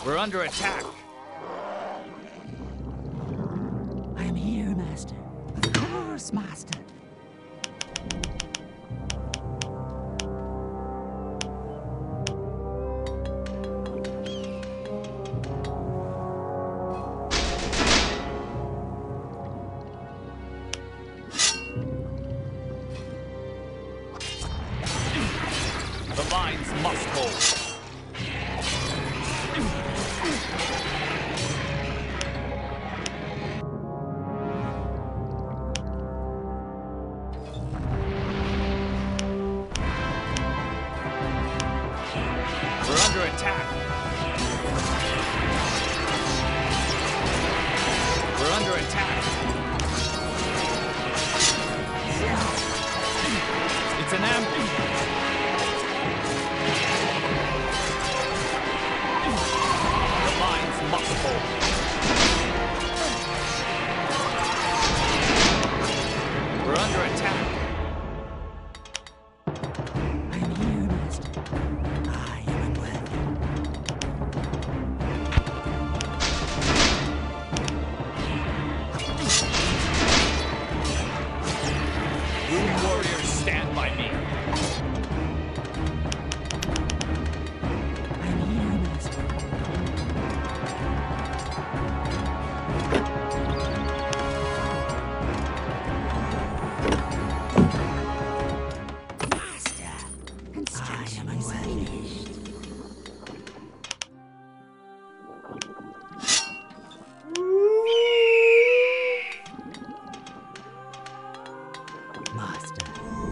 We're under attack. I am here, Master. Of course, Master. The lines must hold. We're under attack. We're under attack. It's an ambush. The lines must hold. We're under attack. I am here, Master. I am unworthy. Rune warriors, stand by me. I am here, Master. Master, construction is finished. Master.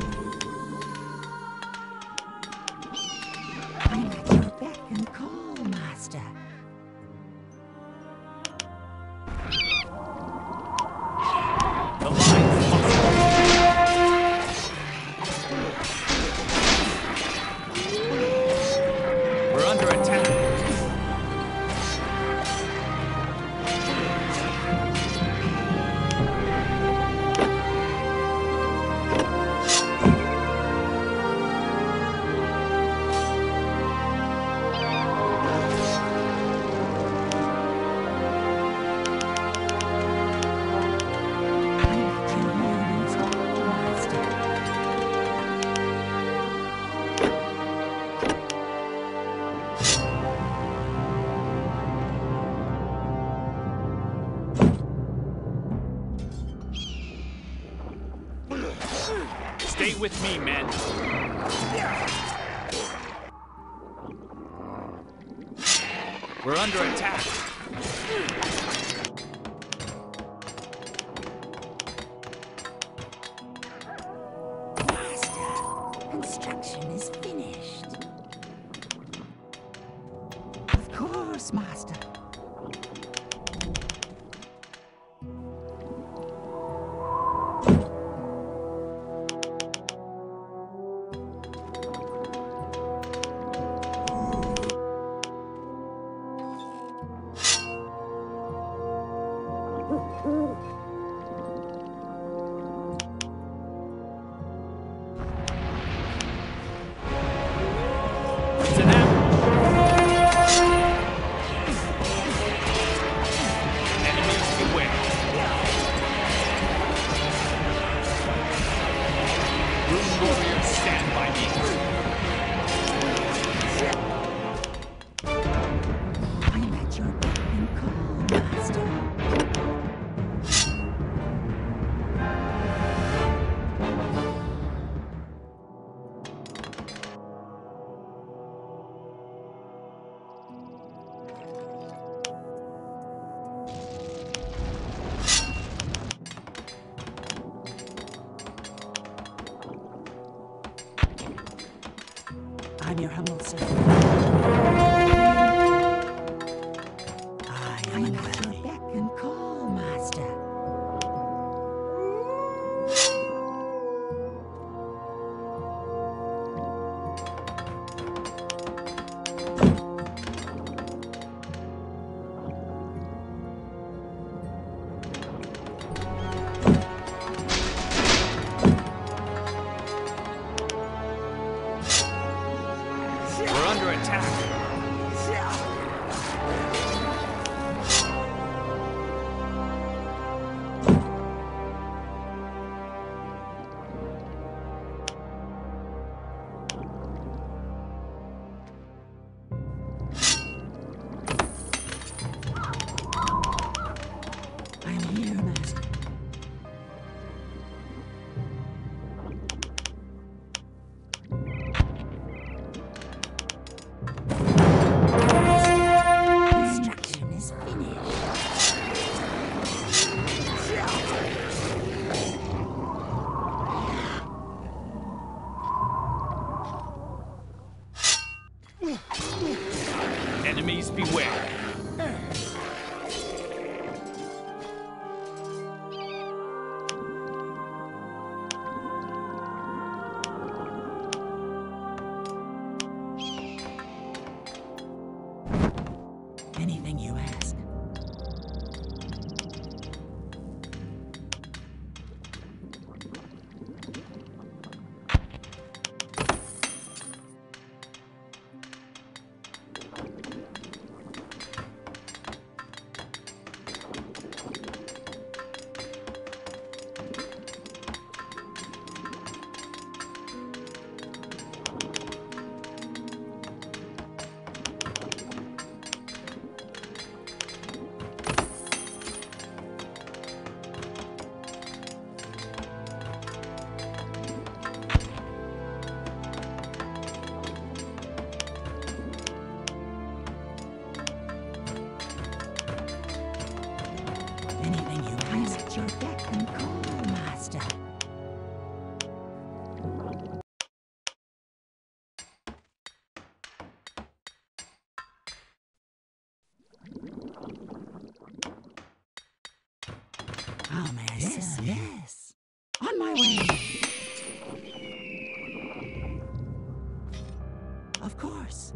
I'm at your beck and call, Master. The lines must hold. We're under attack. I'm at your yearning's call, Master. Stay with me, men. We're under attack. Master, construction is finished. Of course, Master. It's an ambush. Enemies beware. Rune warriors, stand by me. I'm at your beck and call, Master. I'm your humble servant. I'm at your beck and call, Master. We're under Enemies beware. Anything you ask. Anything you ask. I'm at your beck and call, Master. Oh, yes, yes. On my way. Of course.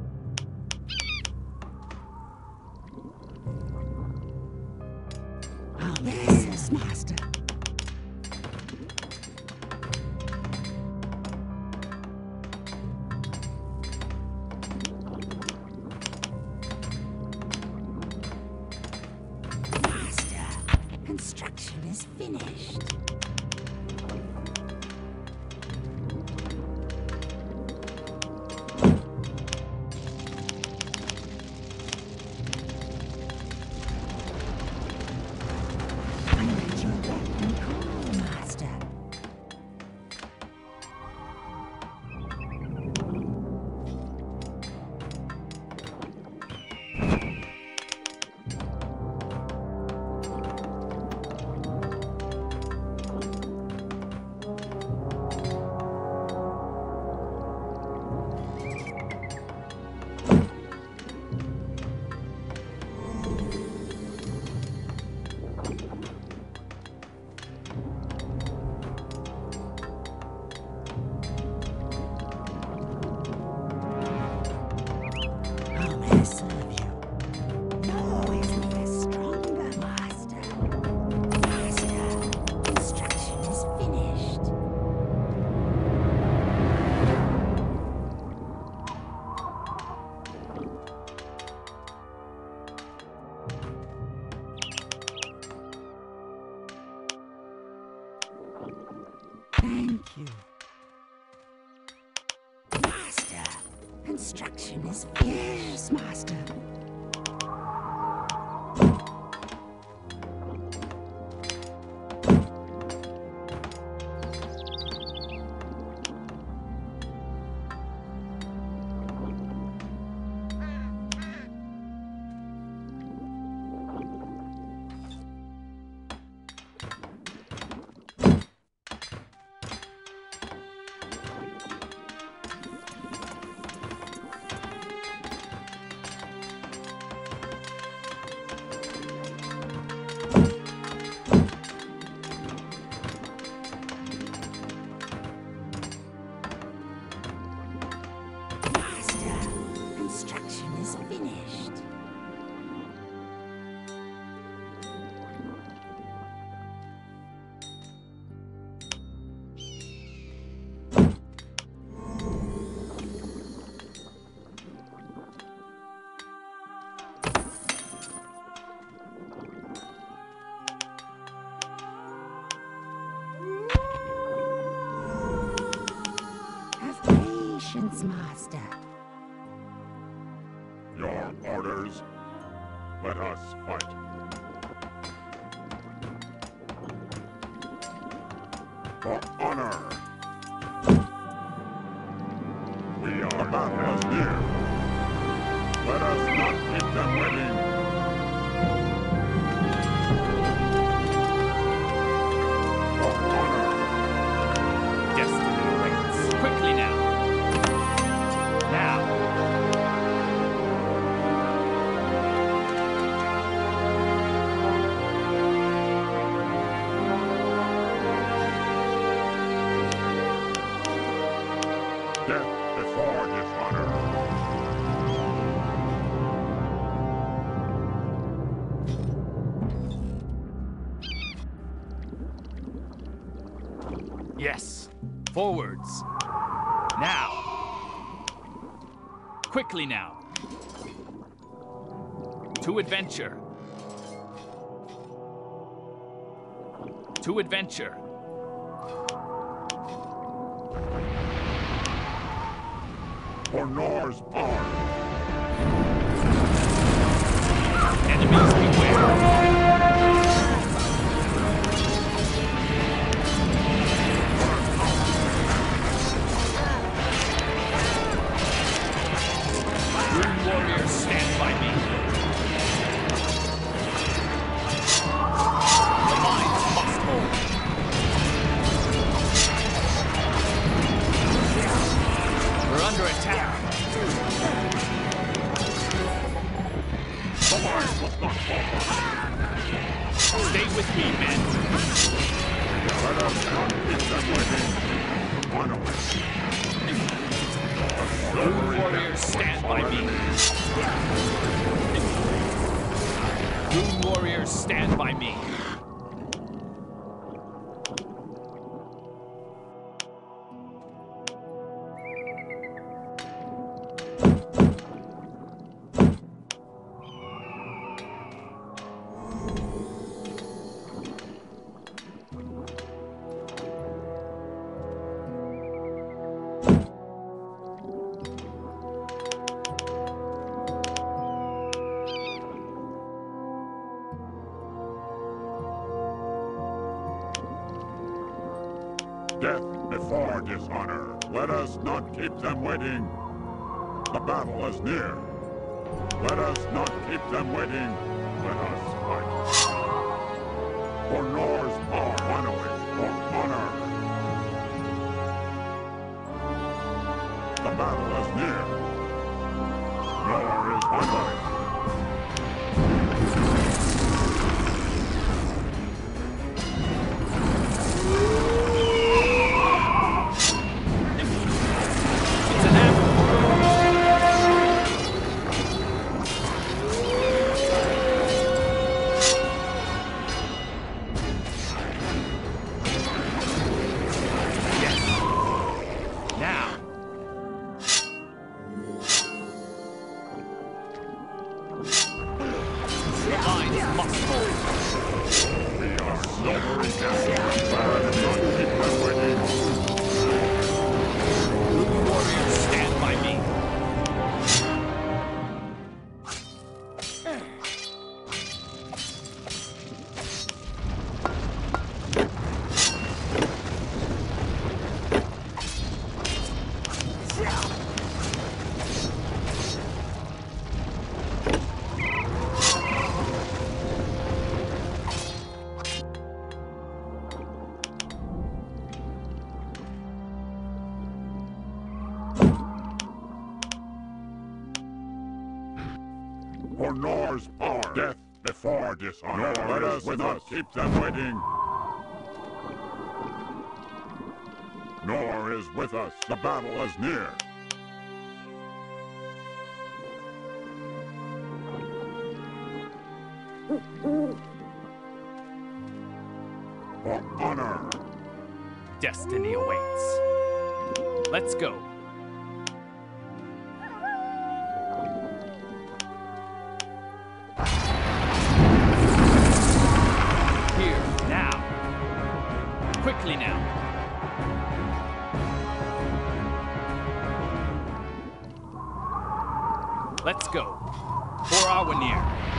Oh, yes, Master. Master, construction is finished. I'm at your beck and call, Master. How may I serve you? Always make us stronger, Master. Master, construction is finished. Thank you. Master, construction is finished. Yes, Master. Master, construction is finished. Have patience, Master. Your orders? Let us fight. For honor! We are battles near. Let us not keep them waiting. For honor! Destiny awaits. Quickly now. Now. Yes. Forwards. Now. Quickly now. To adventure. To adventure. For Nor's power. Enemies beware. Rune warriors stand by me. The mines must hold. We're under attack. The mines must not fall. Stay with me, men. Let us not keep them waiting. Run away. Rune warriors stand by me. Rune warriors stand by me. Death before dishonor. Let us not keep them waiting. The battle is near. Let us not keep them waiting. Let us fight. For Nor's power, run away. For honor. The battle is near. Nor is with us. It's an ambush. Yes. Now. The lines must hold. We are silvery death. Let us not keep them waiting. Rune warriors stand by me. For Nor's power. Death before dishonor. Let us not keep them waiting. Nor is with us. The battle is near. For honor. Destiny awaits. Let's go. Here, now. Quickly now. Let's go. For Awenir.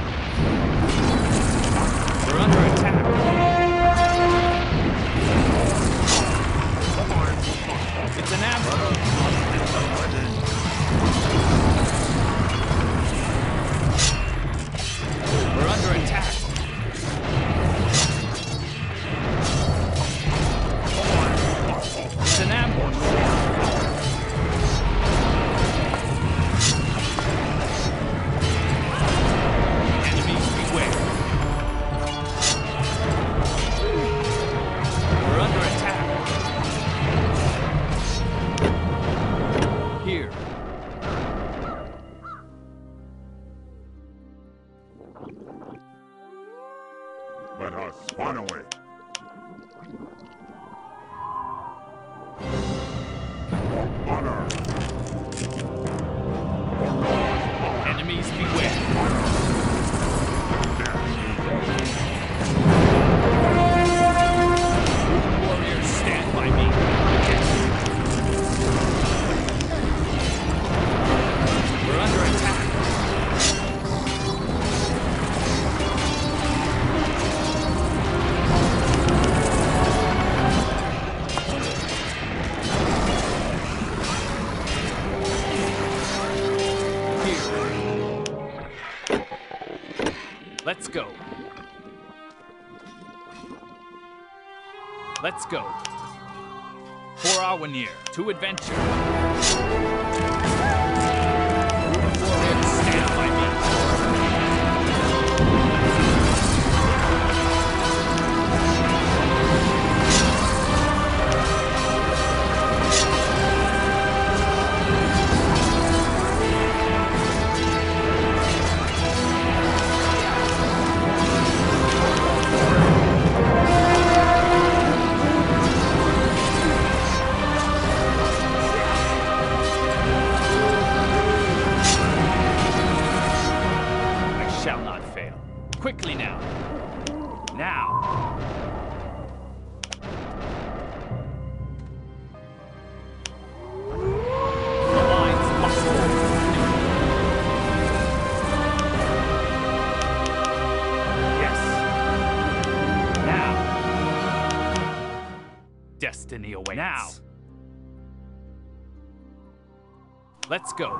We're under attack. It's an ambush. We're under attack. It's an ambush. Enemies beware. We're under attack. Here. Let us run away. Let's go. Let's go. For Awenir, to adventure. Rune warriors, stand by me. Quickly now. Now. The lines must hold. Yes. Now. Destiny awaits. Now. Let's go.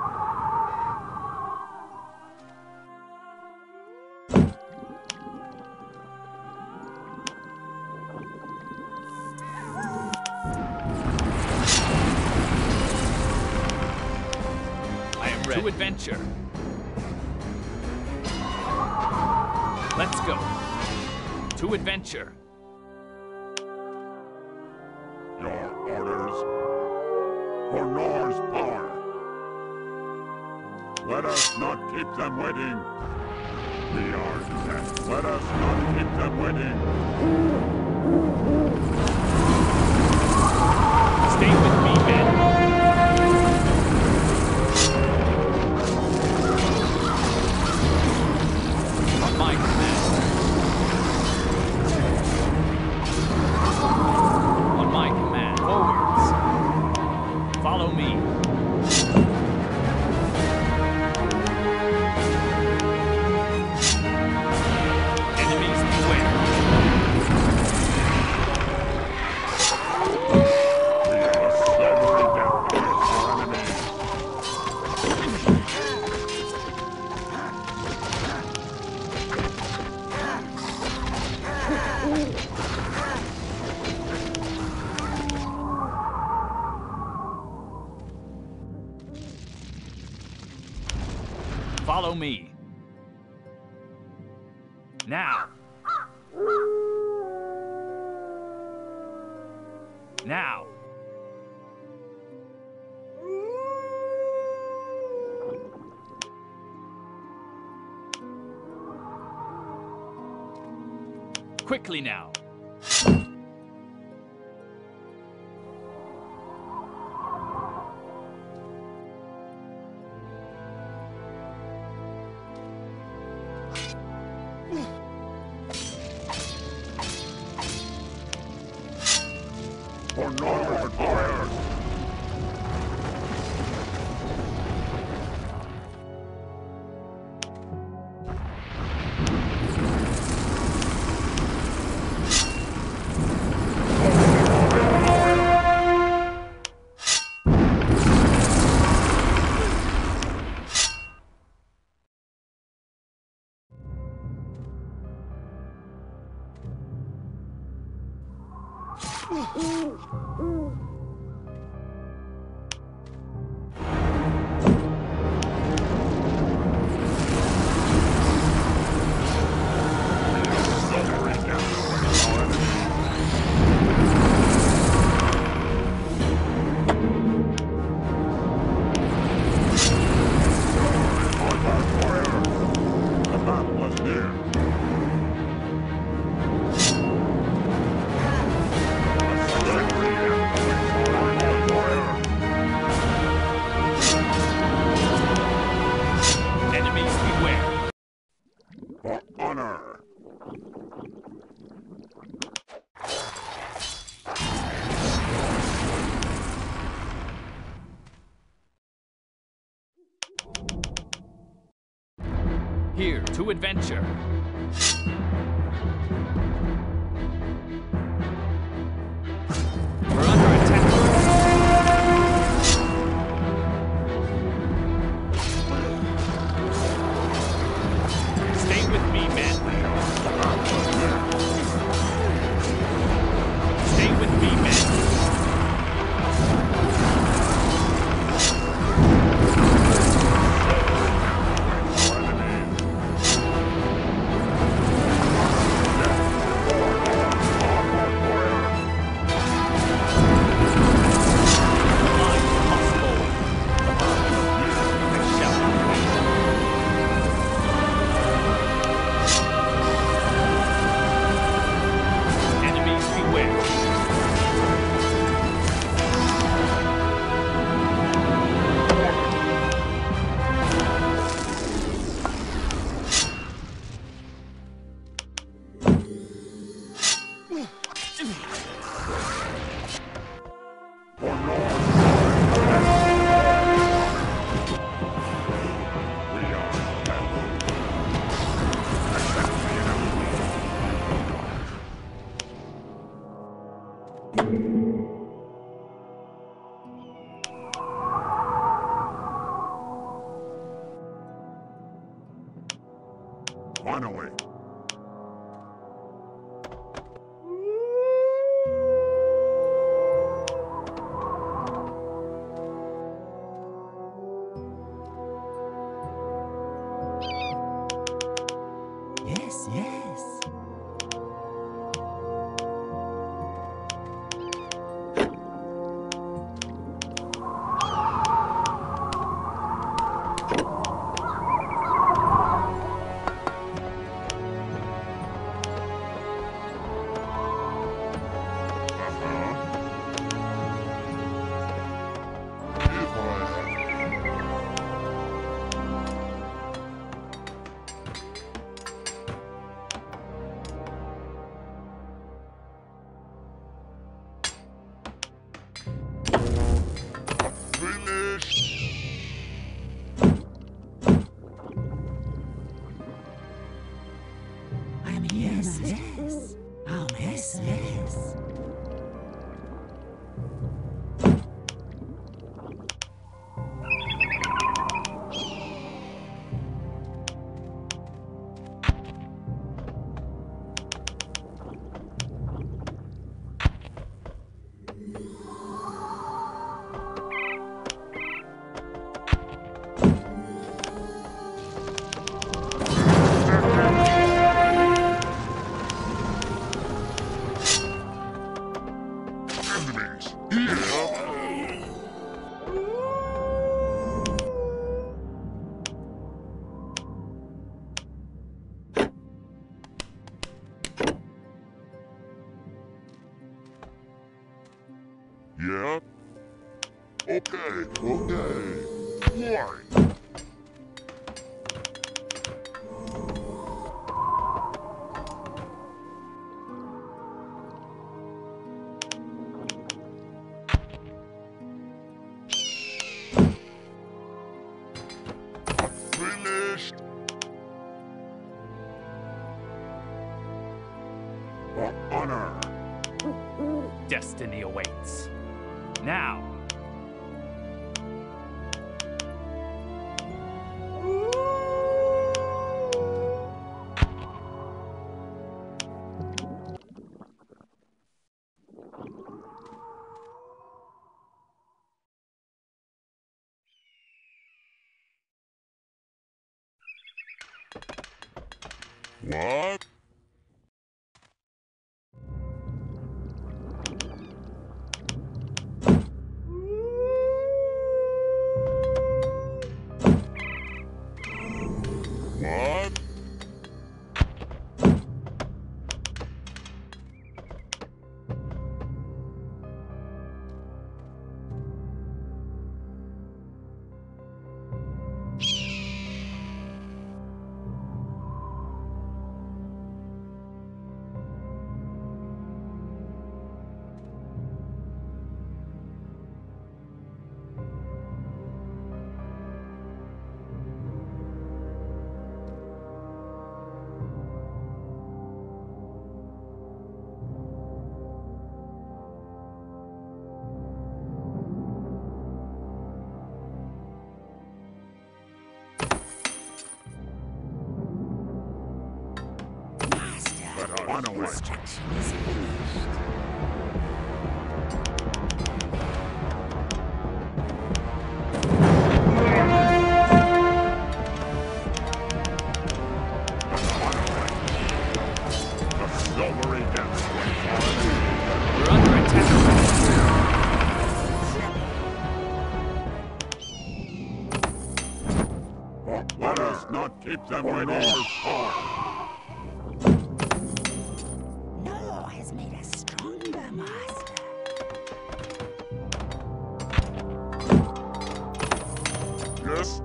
To adventure. Let's go. To adventure. Your orders for Nor's power. Let us not keep them waiting. We are dead. Let us not keep them waiting. Stay with me, men. My command. On my command. Forwards. Follow me. Enemies beware. We must slowly get past our enemies. Follow me. Now. Now. Quickly now. For Nor's power. Here to adventure. We're under attack. Stay with me, men. finally. Yes, yes. I'm here, yes, yes. Yes, yes. Enemies here. Yeah? Okay, okay. Why? Finished. For honor. Destiny awaits. Now! What? What? Master, Run away. construction is finished. The silvery depths waits We're under attack! on. Let us not keep them waiting. No has made us stronger, Master. Yes?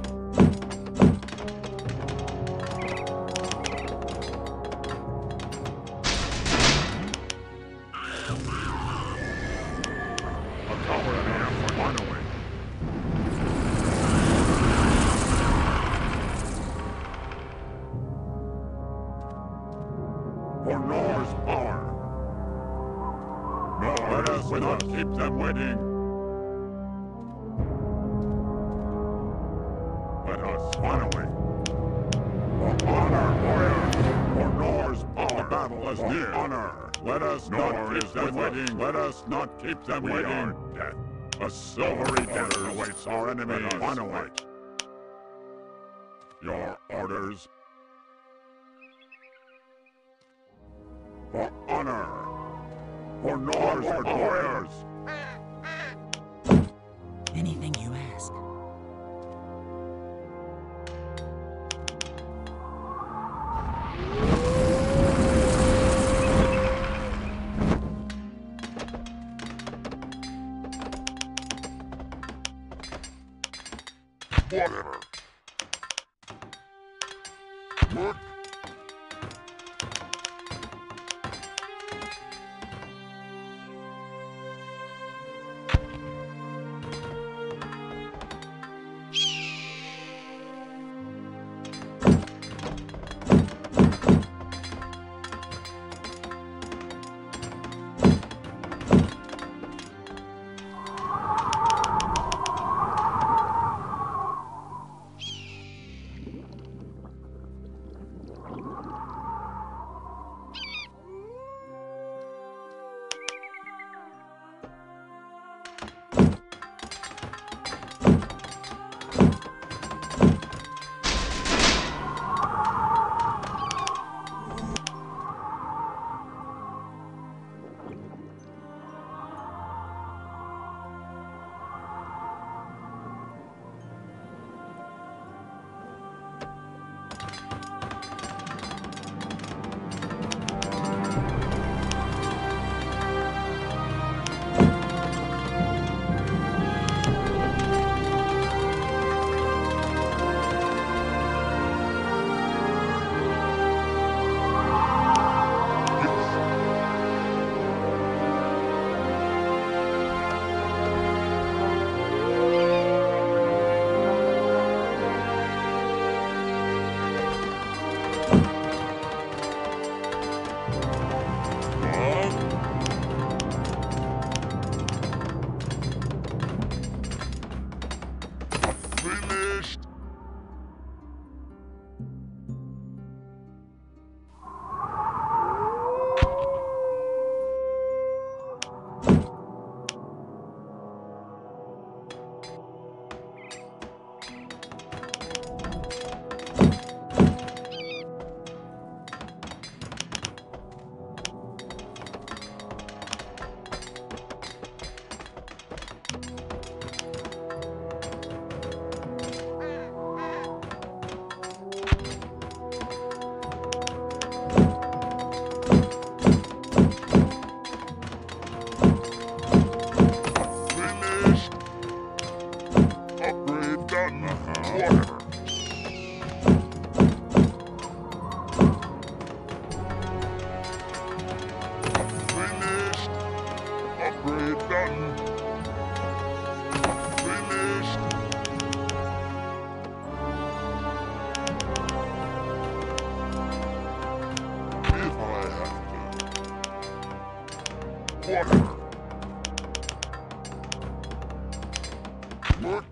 A coward and a half for runaway. For Nor's power. No, let us not keep them waiting. Let us run away. For honor, battle is near. Honor. Let us not keep them waiting. Let us not keep them waiting. Death. A silvery death awaits our enemies. Annihilate. Your orders. For honor. For Norse warriors. Anything you ask. Whatever. What? Finished. Upgrade done. Whatever. Finished. Upgrade done. Finished. If I have to. Whatever. What?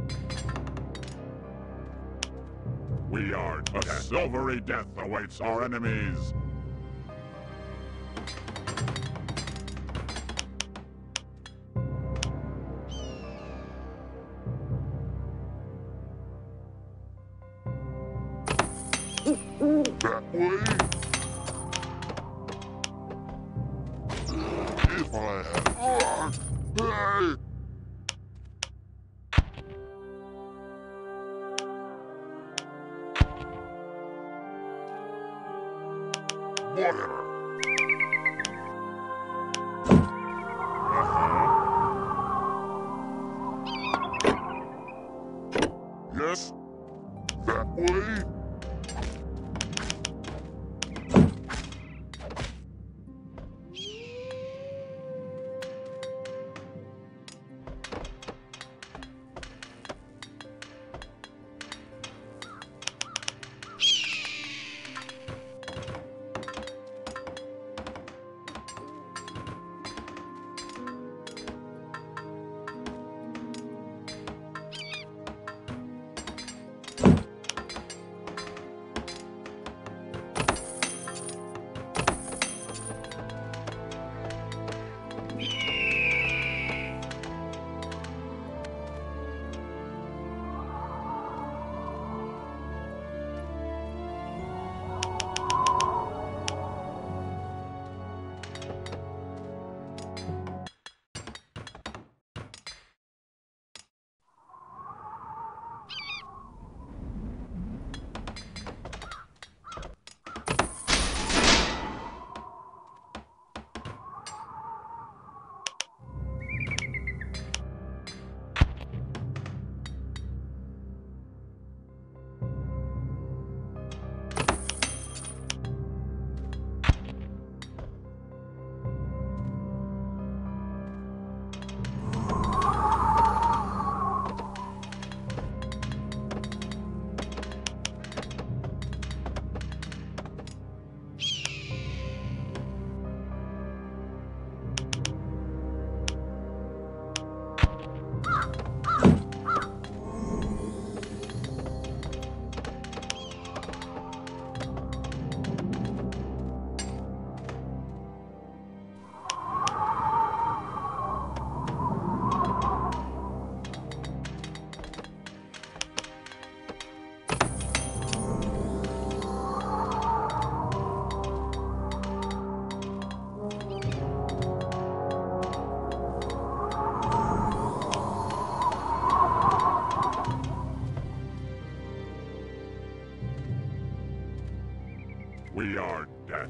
We are dead. A silvery death awaits our enemies. That way? If I had... Hey! Whatever. Yes? That way? We are dead.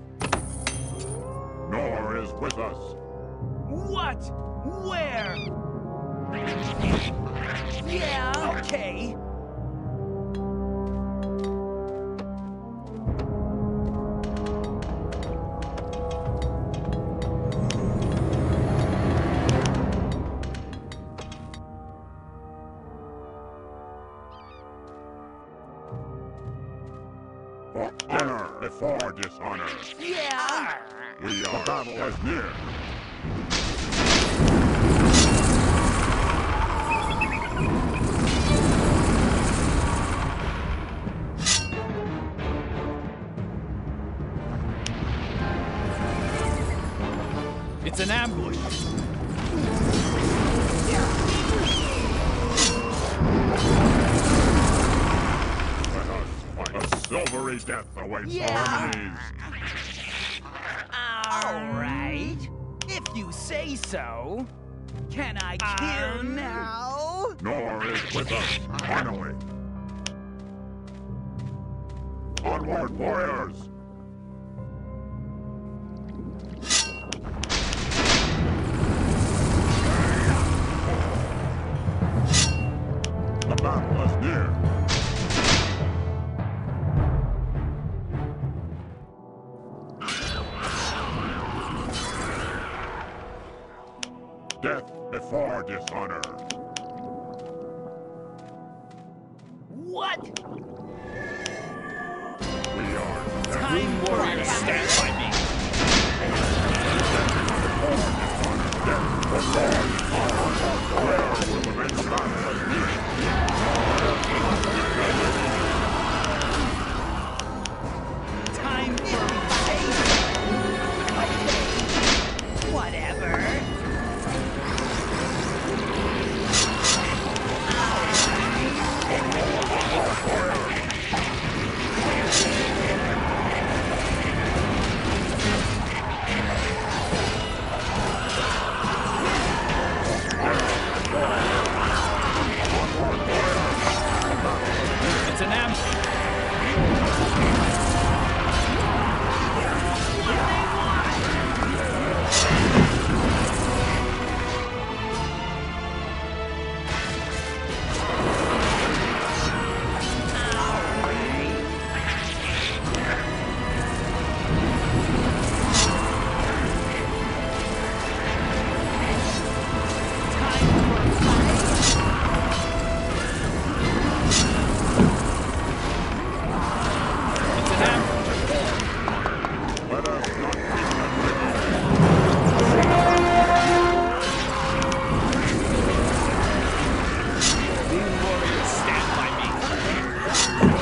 Nor is with us. What? Where? Yeah, okay. Honor before dishonor. Yeah. The battle is near. It's an ambush. Let us fight. A silvery death awaits our enemies. All right. If you say so. Can I kill now? Nor is with us. Finally. Onward, warriors! The battle is near. Death before dishonor. What? We are Time warriors stand by me. where will the main battle is near. Time for faith. Okay. Whatever. It's an ambush. It's an ambush. Let us not keep them waiting. Green warriors stand by me.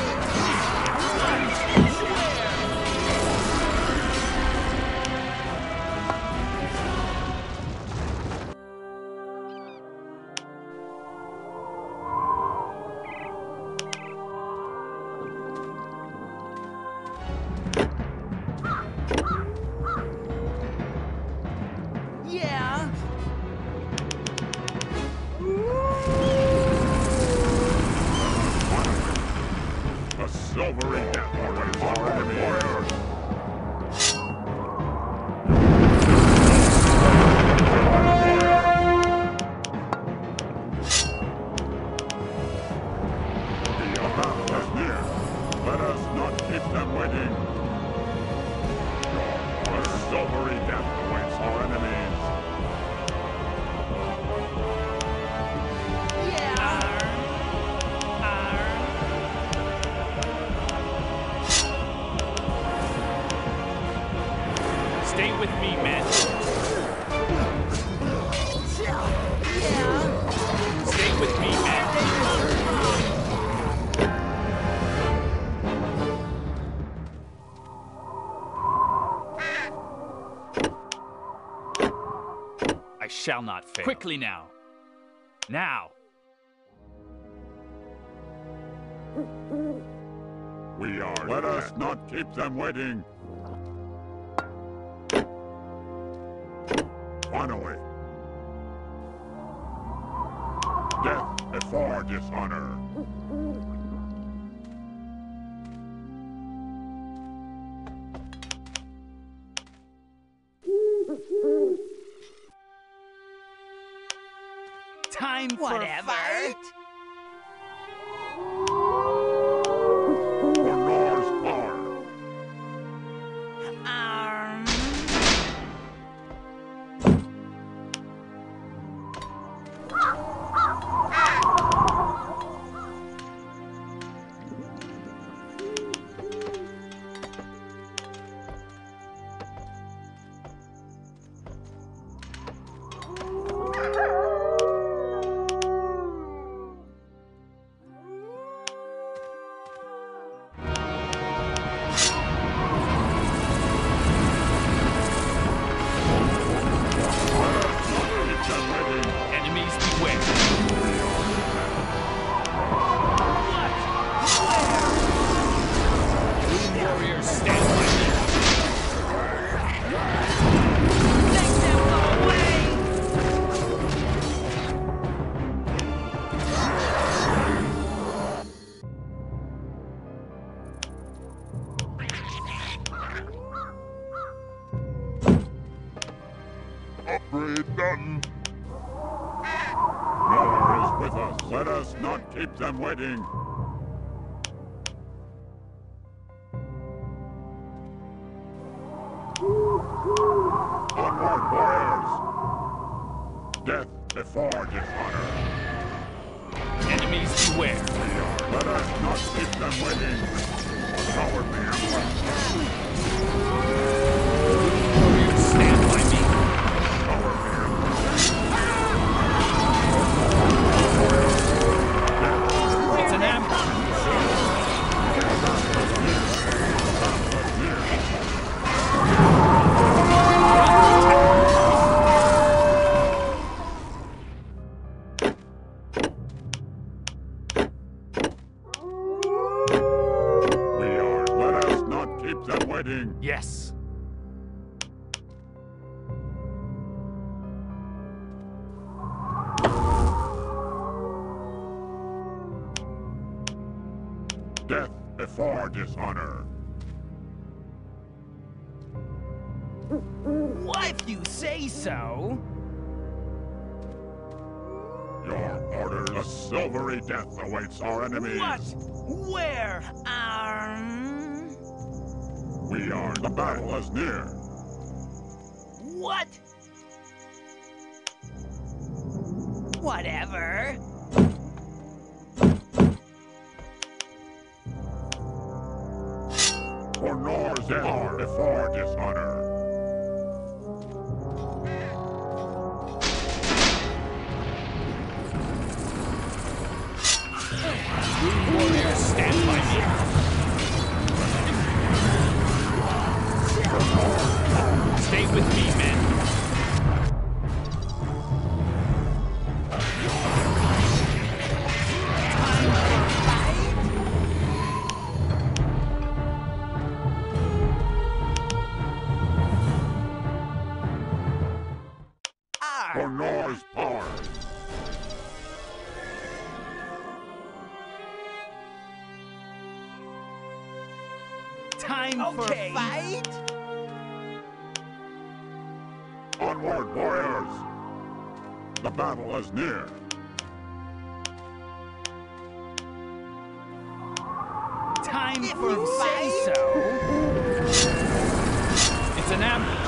Yeah. A silvery death awaits our enemies. The battle is near. Let us not keep them waiting. A silvery death awaits our enemies. Stay with me, men. Stay with me, men. I shall not fail. Quickly now. Now. We are. Let us not keep them waiting. Finally. Death before dishonor. Time for fight? For Nor's power. Enemies beware. Blue warriors stand by me. Make them go away! Upgrade done. Nor is with us. Let us not keep them waiting. Onward, warriors! Death before dishonor. Enemies beware. Let us not keep them waiting. Cowardly ambush. Warriors stand by me. Cowardly ambush. It's an ambush. We are. Let us not keep them waiting. Yes. Death before dishonor. If you say so. Your order, a silvery death awaits our enemies. What? Where? We are. The battle is near. What? Whatever. For Nor's death before dishonor. Blue warriors stand by me. Stay with me, men. For Nor's power. Time for fight? Onward, warriors! The battle is near. Time if for say so. It's an ambush.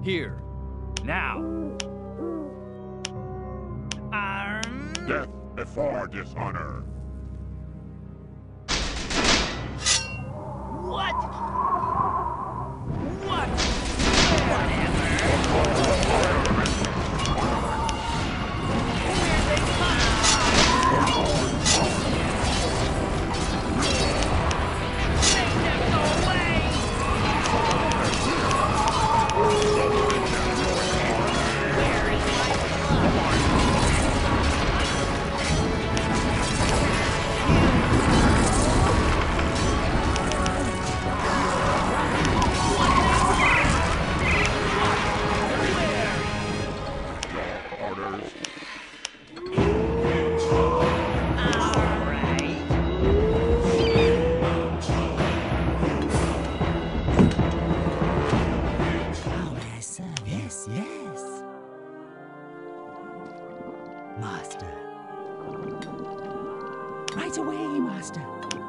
Here. Now. Death before dishonor. What? What? How may I serve? Yes, yes. Master. Right away, Master.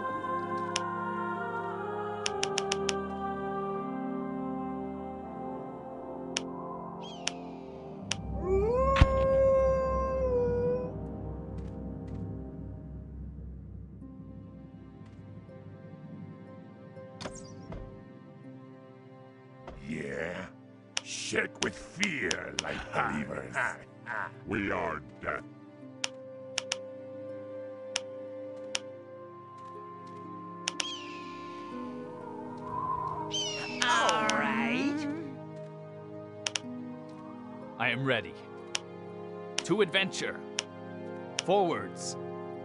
Yeah? Shake with fear like believers. We are death. All right. I am ready. To adventure. Forwards.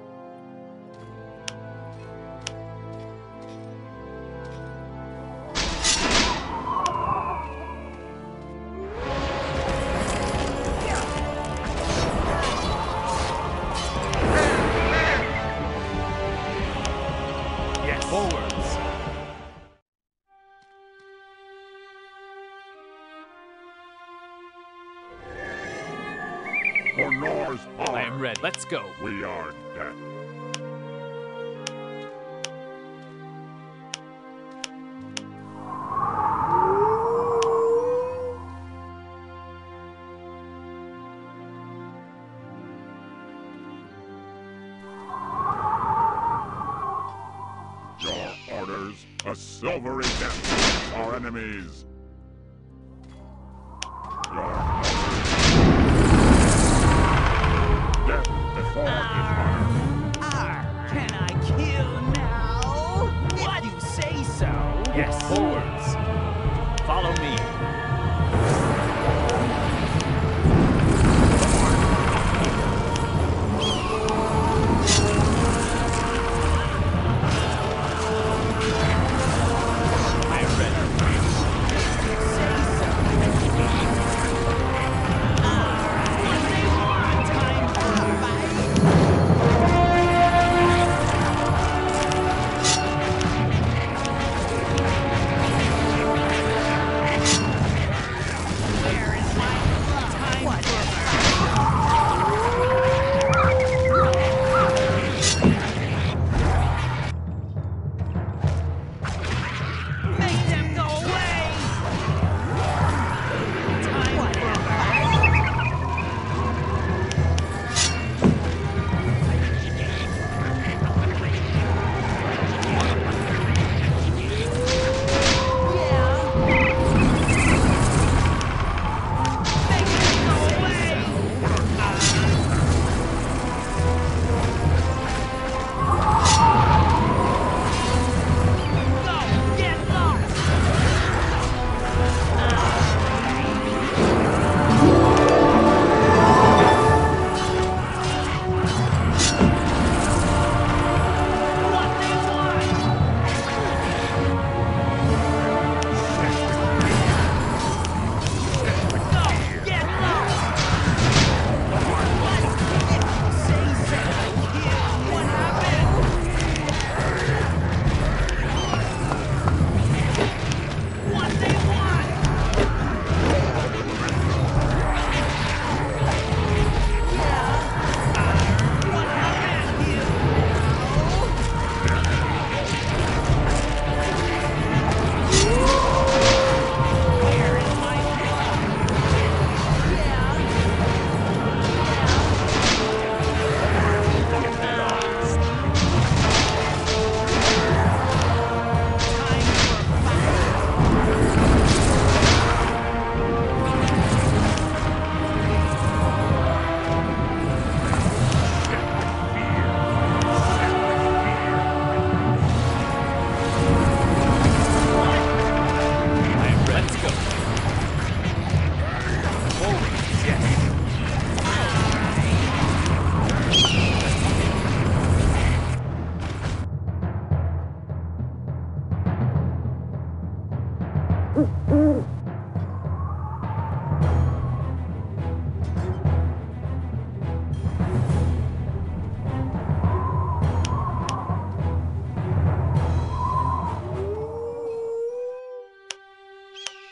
Yes. Forwards. For Nor's power. I am ready. Let's go. We are death. Your orders, a silvery death against our enemies. Your orders. Death before dishonor. Can I kill now? If you say so. Yes. Forwards. Follow me. I am ready.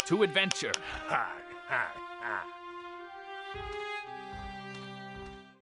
To adventure. Ha, ha, ha.